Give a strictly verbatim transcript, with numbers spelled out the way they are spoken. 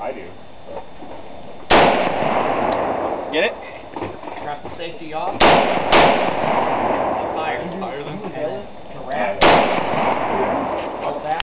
I do. Get it? Drop the safety off. Fire. Fire them. To wrap.